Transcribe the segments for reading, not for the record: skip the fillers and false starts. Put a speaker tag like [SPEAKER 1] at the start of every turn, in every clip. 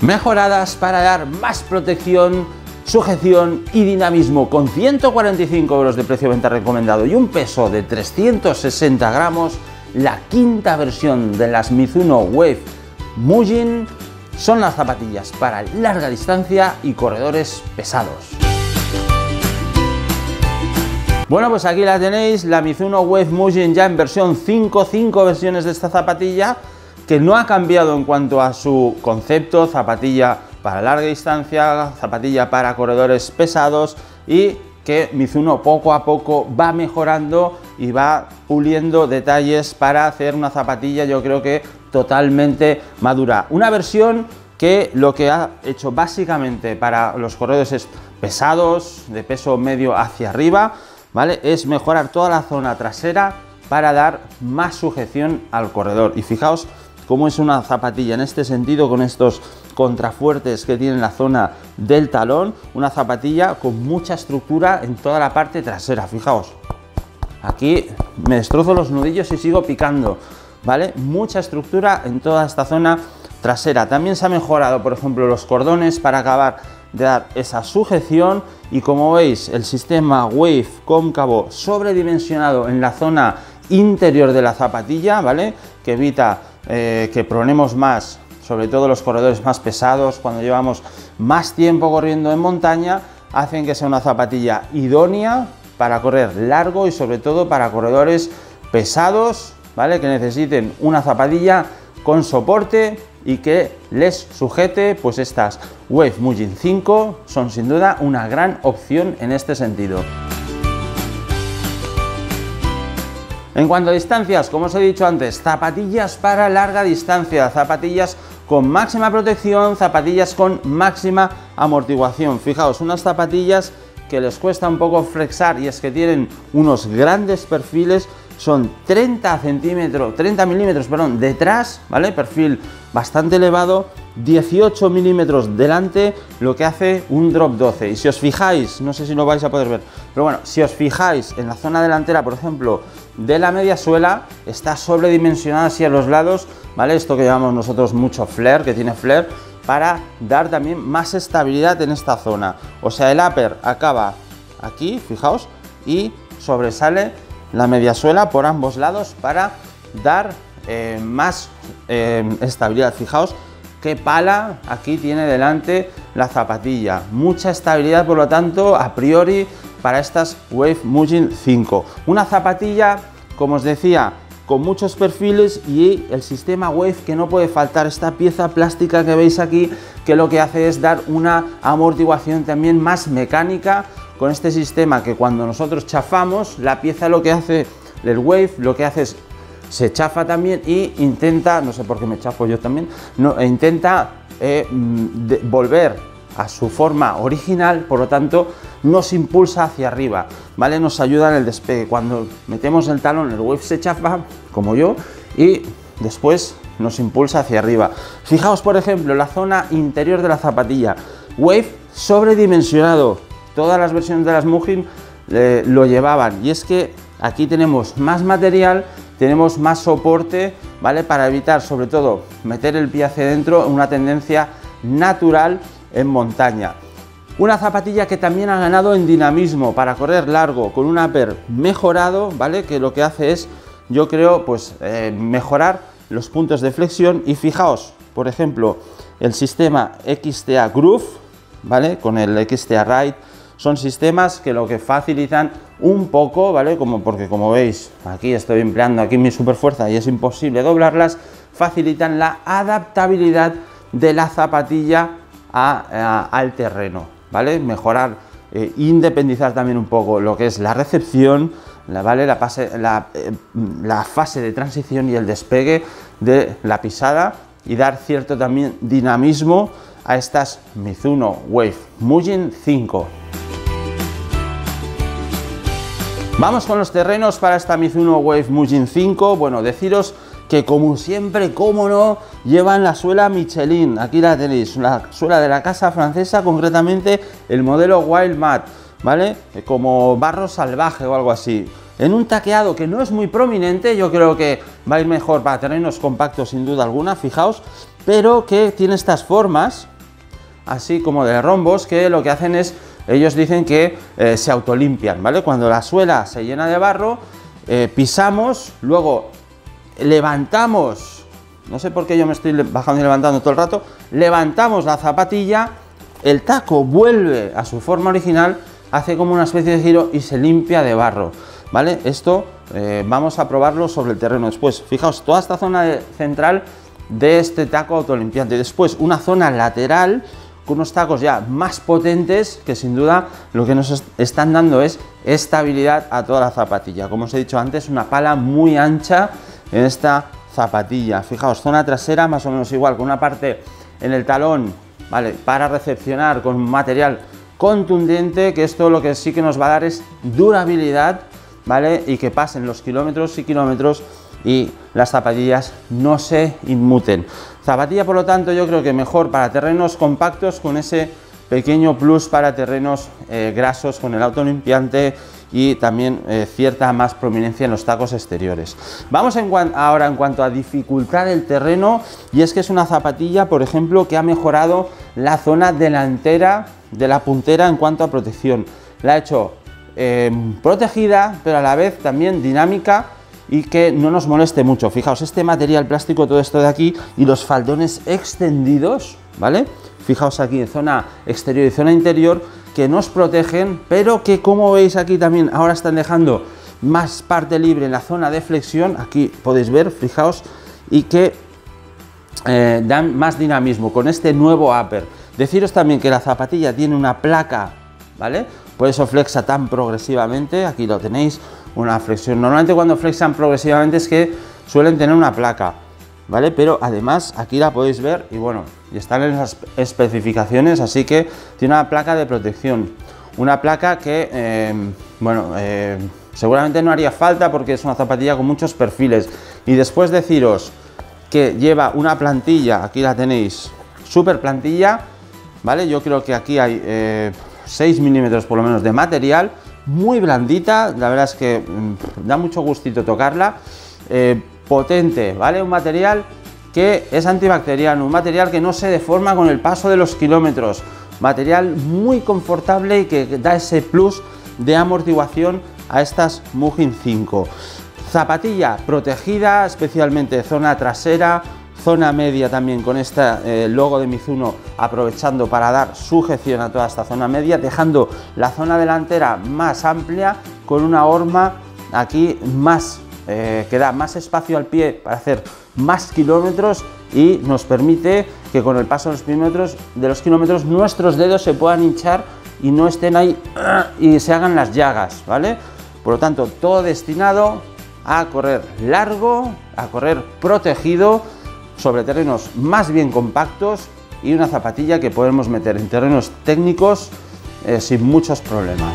[SPEAKER 1] mejoradas para dar más protección, sujeción y dinamismo, con 145 euros de precio de venta recomendado y un peso de 360 gramos, la quinta versión de las Mizuno Wave Mugen son las zapatillas para larga distancia y corredores pesados. Bueno, pues aquí la tenéis, la Mizuno Wave Mugen ya en versión 5 versiones de esta zapatilla, que no ha cambiado en cuanto a su concepto: zapatilla para larga distancia, zapatilla para corredores pesados, y que Mizuno poco a poco va mejorando y va puliendo detalles para hacer una zapatilla, yo creo que totalmente madura. Una versión que lo que ha hecho básicamente para los corredores pesados, de peso medio hacia arriba, ¿vale?, es mejorar toda la zona trasera para dar más sujeción al corredor. Y fijaos cómo es una zapatilla en este sentido, con estos contrafuertes que tiene en la zona del talón, una zapatilla con mucha estructura en toda la parte trasera. Fijaos, aquí me destrozo los nudillos y sigo picando, ¿vale? Mucha estructura en toda esta zona trasera. También se ha mejorado, por ejemplo, los cordones para acabar de dar esa sujeción, y como veis, el sistema Wave cóncavo sobredimensionado en la zona interior de la zapatilla, ¿vale?, que evita que pronemos más, sobre todo los corredores más pesados, cuando llevamos más tiempo corriendo en montaña, hacen que sea una zapatilla idónea para correr largo y sobre todo para corredores pesados, ¿vale?, que necesiten una zapatilla con soporte y que les sujete. Pues estas Wave Mugen 5 son sin duda una gran opción en este sentido. En cuanto a distancias, como os he dicho antes, zapatillas para larga distancia, zapatillas con máxima protección, zapatillas con máxima amortiguación. Fijaos, unas zapatillas que les cuesta un poco flexar, y es que tienen unos grandes perfiles, son 30 milímetros detrás, ¿vale?, perfil bastante elevado, 18 milímetros delante, lo que hace un drop 12. Y si os fijáis, no sé si lo vais a poder ver, pero bueno, si os fijáis en la zona delantera, por ejemplo, de la media suela, está sobredimensionada así a los lados, ¿vale?, esto que llamamos nosotros mucho flare, que tiene flare, para dar también más estabilidad en esta zona. O sea, el upper acaba aquí, fijaos, y sobresale la media suela por ambos lados para dar más estabilidad. Fijaos qué pala aquí tiene delante la zapatilla, mucha estabilidad, por lo tanto, a priori para estas Wave Mugen 5. Una zapatilla, como os decía, con muchos perfiles, y el sistema Wave que no puede faltar, esta pieza plástica que veis aquí, que lo que hace es dar una amortiguación también más mecánica, con este sistema que cuando nosotros chafamos la pieza, lo que hace el Wave, lo que hace es se chafa también y intenta, no sé por qué me chafo yo también, intenta volver a su forma original, por lo tanto nos impulsa hacia arriba, ¿vale?, nos ayuda en el despegue. Cuando metemos el talón, el Wave se chafa, como yo, y después nos impulsa hacia arriba. Fijaos, por ejemplo, la zona interior de la zapatilla, Wave sobredimensionado, todas las versiones de las Mugen lo llevaban, y es que aquí tenemos más material, tenemos más soporte, ¿vale?, para evitar sobre todo meter el pie hacia dentro, una tendencia natural en montaña. Una zapatilla que también ha ganado en dinamismo para correr largo, con un upper mejorado, ¿vale?, que lo que hace es, yo creo, pues mejorar los puntos de flexión. Y fijaos, por ejemplo, el sistema XTA Groove, ¿vale?, con el XTA Ride, son sistemas que lo que facilitan un poco, ¿vale?, porque como veis, aquí estoy empleando aquí mi superfuerza y es imposible doblarlas, facilitan la adaptabilidad de la zapatilla al terreno, ¿vale?, mejorar, independizar también un poco lo que es la recepción, ¿vale?, la fase de transición y el despegue de la pisada, y dar cierto también dinamismo a estas Mizuno Wave Mugen 5. Vamos con los terrenos para esta Mizuno Wave Mugen 5. Bueno, deciros que como siempre, como no, llevan la suela Michelin. Aquí la tenéis, la suela de la casa francesa, concretamente el modelo Wild Mud, ¿vale?, como barro salvaje o algo así, en un taqueado que no es muy prominente. Yo creo que va a ir mejor para terrenos compactos sin duda alguna, fijaos, pero que tiene estas formas, así como de rombos, que lo que hacen es, ellos dicen que se autolimpian, ¿vale? Cuando la suela se llena de barro, pisamos, luego levantamos, no sé por qué yo me estoy bajando y levantando todo el rato, levantamos la zapatilla, el taco vuelve a su forma original, hace como una especie de giro y se limpia de barro, ¿vale? Esto vamos a probarlo sobre el terreno después. Fijaos, toda esta zona central de este taco autolimpiante, y después una zona lateral con unos tacos ya más potentes que sin duda lo que nos están dando es estabilidad a toda la zapatilla. Como os he dicho antes, una pala muy ancha en esta zapatilla. Fijaos, zona trasera más o menos igual, con una parte en el talón, ¿vale? Para recepcionar con un material contundente, que esto lo que sí que nos va a dar es durabilidad, ¿vale? Y que pasen los kilómetros y kilómetros y las zapatillas no se inmuten. Zapatilla, por lo tanto, yo creo que mejor para terrenos compactos, con ese pequeño plus para terrenos grasos, con el autolimpiante y también cierta más prominencia en los tacos exteriores. Vamos ahora en cuanto a dificultad del terreno, y es que es una zapatilla, por ejemplo, que ha mejorado la zona delantera de la puntera en cuanto a protección. La ha hecho protegida, pero a la vez también dinámica, y que no nos moleste mucho. Fijaos, este material plástico, todo esto de aquí, y los faldones extendidos, ¿vale? Fijaos aquí en zona exterior y zona interior, que nos protegen, pero que, como veis aquí también, ahora están dejando más parte libre en la zona de flexión, aquí podéis ver, fijaos, y que dan más dinamismo con este nuevo upper. Deciros también que la zapatilla tiene una placa, ¿vale? Por eso flexa tan progresivamente, aquí lo tenéis, una flexión. Normalmente cuando flexan progresivamente es que suelen tener una placa, ¿vale? Pero además aquí la podéis ver y bueno, y están en las especificaciones, así que tiene una placa de protección, una placa que, seguramente no haría falta porque es una zapatilla con muchos perfiles. Y después deciros que lleva una plantilla, aquí la tenéis, super plantilla, ¿vale? Yo creo que aquí hay 6 milímetros por lo menos de material, muy blandita, la verdad es que da mucho gustito tocarla, potente, ¿vale? Un material que es antibacteriano, un material que no se deforma con el paso de los kilómetros, material muy confortable y que da ese plus de amortiguación a estas Mujin 5. Zapatilla protegida, especialmente zona trasera, zona media también con este logo de Mizuno, aprovechando para dar sujeción a toda esta zona media, dejando la zona delantera más amplia, con una horma aquí más que da más espacio al pie para hacer más kilómetros y nos permite que con el paso de los kilómetros nuestros dedos se puedan hinchar y no estén ahí y se hagan las llagas, ¿vale? Por lo tanto, todo destinado a correr largo, a correr protegido, sobre terrenos más bien compactos, y una zapatilla que podemos meter en terrenos técnicos sin muchos problemas.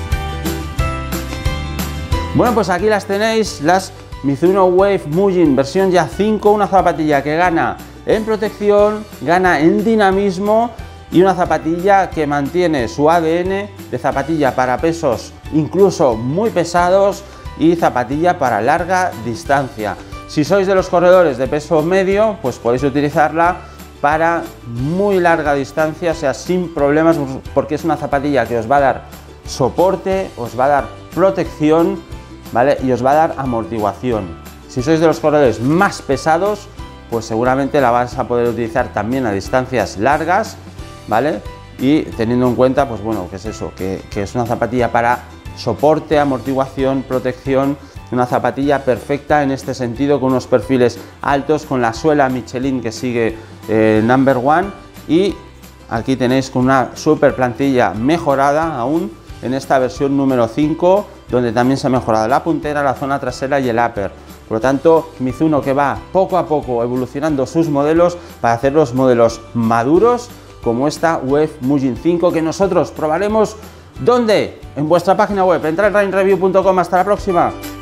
[SPEAKER 1] Bueno, pues aquí las tenéis, las Mizuno Wave Mujin versión ya 5, una zapatilla que gana en protección, gana en dinamismo, y una zapatilla que mantiene su ADN de zapatilla para pesos incluso muy pesados y zapatilla para larga distancia. Si sois de los corredores de peso medio, pues podéis utilizarla para muy larga distancia, o sea, sin problemas, porque es una zapatilla que os va a dar soporte, os va a dar protección, ¿vale? Y os va a dar amortiguación. Si sois de los corredores más pesados, pues seguramente la vais a poder utilizar también a distancias largas, ¿vale? Y teniendo en cuenta, pues bueno, que es eso, que es una zapatilla para soporte, amortiguación, protección, una zapatilla perfecta en este sentido, con unos perfiles altos, con la suela Michelin que sigue number one, y aquí tenéis con una super plantilla mejorada aún en esta versión número 5, donde también se ha mejorado la puntera, la zona trasera y el upper. Por lo tanto, Mizuno que va poco a poco evolucionando sus modelos para hacer los modelos maduros, como esta Wave Mujin 5, que nosotros probaremos, ¿dónde? En vuestra página web, en trailrunningreview.com. Hasta la próxima.